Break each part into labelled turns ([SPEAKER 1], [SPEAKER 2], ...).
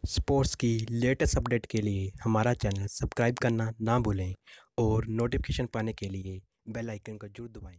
[SPEAKER 1] Sports की latest update के लिए हमारा चैनल सब्सक्राइब करना ना भूलें और नोटिफिकेशन पाने के लिए बेल आइकन को जरूर दबाएं।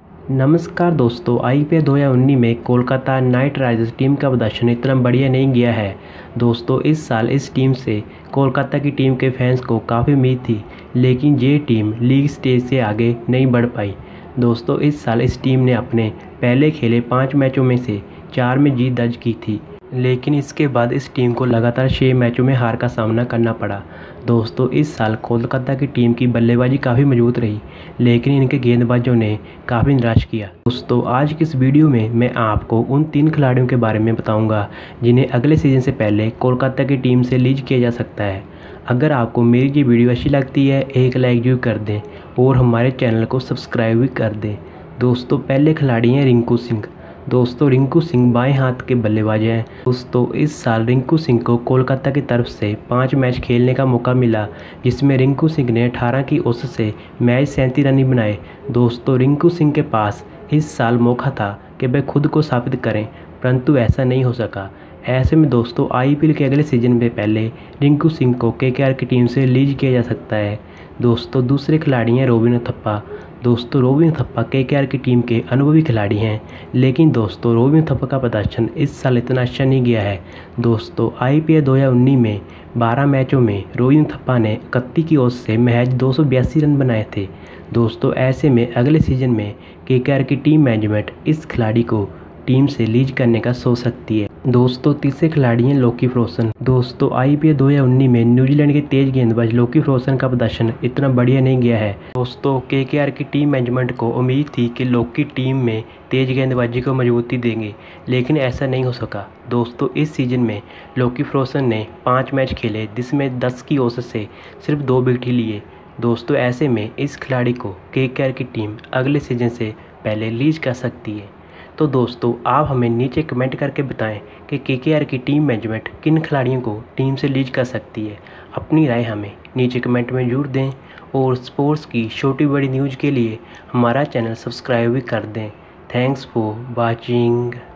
[SPEAKER 2] नमस्कार दोस्तों, आईपीएल 2019 में कोलकाता नाइट राइडर्स टीम का प्रदर्शन इतना बढ़िया नहीं गया है। दोस्तों, इस साल इस टीम से कोलकाता की टीम के फैंस को काफ़ी उम्मीद थी, लेकिन ये टीम लीग स्टेज से आगे नहीं बढ़ पाई। दोस्तों, इस साल इस टीम ने अपने पहले खेले 5 मैचों में से 4 में जीत दर्ज की थी, लेकिन इसके बाद इस टीम को लगातार 6 मैचों में हार का सामना करना पड़ा। दोस्तों, इस साल कोलकाता की टीम की बल्लेबाजी काफ़ी मजबूत रही, लेकिन इनके गेंदबाजों ने काफ़ी निराश किया। दोस्तों, आज की इस वीडियो में मैं आपको उन 3 खिलाड़ियों के बारे में बताऊंगा जिन्हें अगले सीजन से पहले कोलकाता की टीम से लीज किया जा सकता है। अगर आपको मेरी ये वीडियो अच्छी लगती है, एक लाइक जरूर कर दें और हमारे चैनल को सब्सक्राइब भी कर दें। दोस्तों, पहले खिलाड़ी हैं रिंकू सिंह। दोस्तों, रिंकू सिंह बाएं हाथ के बल्लेबाज हैं। दोस्तों, इस साल रिंकू सिंह को कोलकाता की तरफ से 5 मैच खेलने का मौका मिला, जिसमें रिंकू सिंह ने 18 की औसत से मैच 37 रन बनाए। दोस्तों, रिंकू सिंह के पास इस साल मौका था कि वह खुद को साबित करें, परंतु ऐसा नहीं हो सका। ऐसे में दोस्तों, आईपीएल के अगले सीजन में पहले रिंकू सिंह को केकेआर की टीम से लीज किया जा सकता है। दोस्तों, दूसरे खिलाड़ी हैं रोबिन उथप्पा। दोस्तों, रोबिन उथप्पा केकेआर की टीम के अनुभवी खिलाड़ी हैं, लेकिन दोस्तों रोबिन उथप्पा का प्रदर्शन इस साल इतना अच्छा नहीं गया है। दोस्तों, आईपीएल 2019 में 12 मैचों में रोबिन उथप्पा ने 31 की औसत से महज 282 रन बनाए थे। दोस्तों, ऐसे में अगले सीजन में केकेआर की टीम मैनेजमेंट इस खिलाड़ी को टीम से लीज करने का सोच सकती है। दोस्तों, तीसरे खिलाड़ी हैं लोकी फर्गुसन। दोस्तों, आईपीएल 2019 में न्यूजीलैंड के तेज गेंदबाज लोकी फर्गुसन का प्रदर्शन इतना बढ़िया नहीं गया है। दोस्तों, केकेआर की टीम मैनेजमेंट को उम्मीद थी कि लोकी टीम में तेज गेंदबाजी को मजबूती देंगे, लेकिन ऐसा नहीं हो सका। दोस्तों, इस सीजन में लोकी फर्गुसन ने 5 मैच खेले, जिसमें 10 की औसत से सिर्फ 2 विकेट ही लिए। दोस्तों, ऐसे में इस खिलाड़ी को केकेआर की टीम अगले सीजन से पहले लीज कर सकती है। तो दोस्तों, आप हमें नीचे कमेंट करके बताएं कि केकेआर की टीम मैनेजमेंट किन खिलाड़ियों को टीम से लीज कर सकती है। अपनी राय हमें नीचे कमेंट में जरूर दें और स्पोर्ट्स की छोटी बड़ी न्यूज़ के लिए हमारा चैनल सब्सक्राइब भी कर दें। Thanks for watching.